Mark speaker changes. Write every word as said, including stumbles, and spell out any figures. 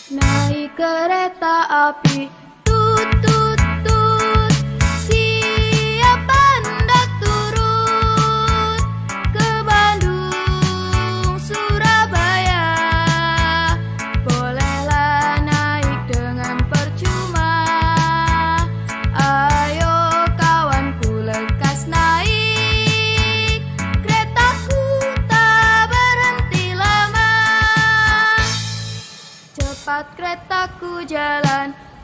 Speaker 1: Naik kereta api, tut tut tut, siapa hendak turun ke Bandung, Surabaya? Bolehlah naik dengan percuma. Ayo kawanku lekas naik, keretaku tak berhenti lama. Cepat keretaku jalan,